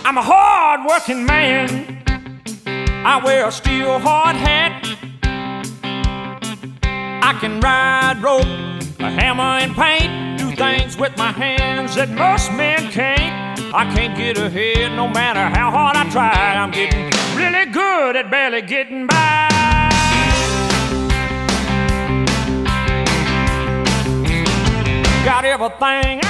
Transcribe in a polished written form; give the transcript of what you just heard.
I'm a hard-working man. I wear a steel hard hat. I can ride rope, a hammer and paint, do things with my hands that most men can't. I can't get ahead no matter how hard I try. I'm getting really good at barely getting by. Got everything